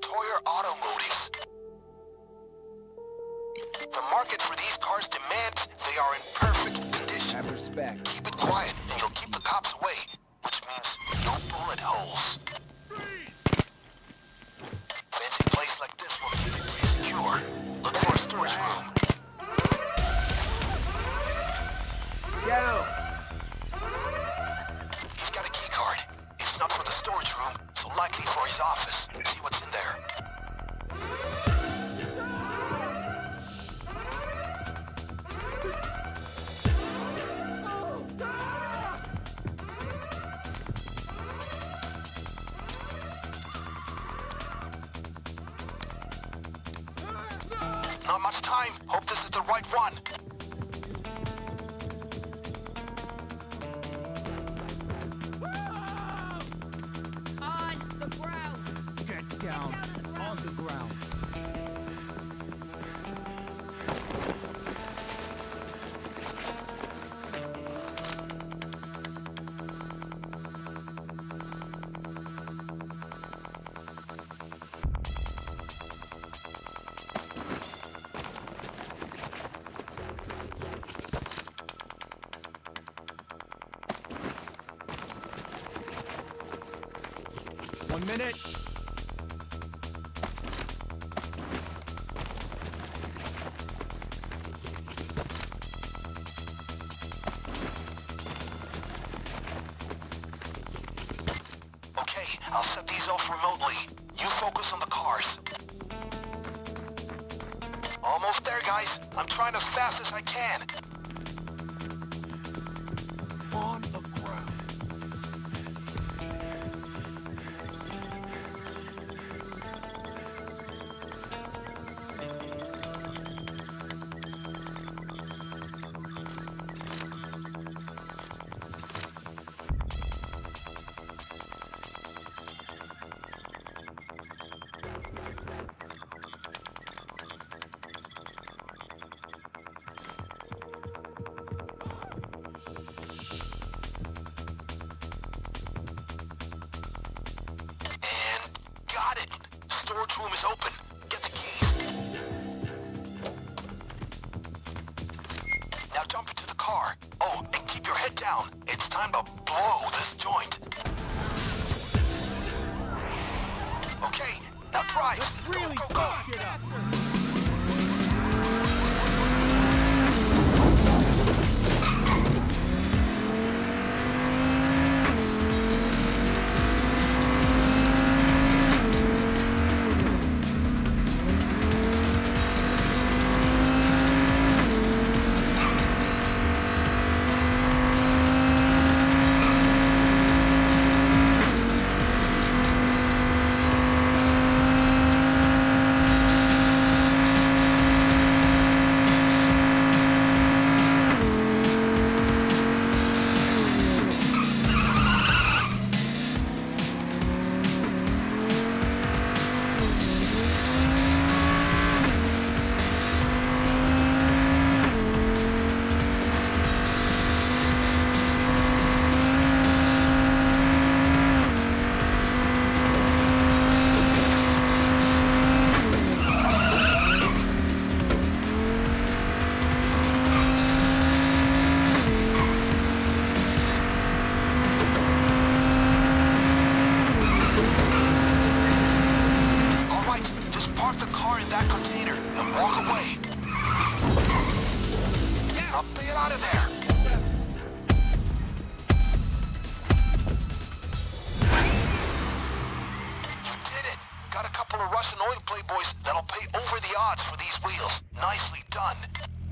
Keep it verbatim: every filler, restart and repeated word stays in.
Sawyer Automotives. The market for these cars demands they are in perfect condition. Have respect. Keep it quiet and you'll keep the cops away, which means no bullet holes. Fancy place like this will keep it pretty secure. Look for a storage room. Down! He's got a key card. It's not for the storage room, so likely for his office. See what's in there. Not much time. Hope this is the right one. On the ground! Get down on the ground. One minute. Okay, I'll set these off remotely. You focus on the cars. Almost there, guys. I'm trying as fast as I can. On the ground. Got it! Storage room is open. Get the keys. Now jump into the car. Oh, and keep your head down. It's time to blow this joint. Okay, now drive. Let's really go, go, fuck go. shit up. Russian oil playboys that'll pay over the odds for these wheels. Nicely done.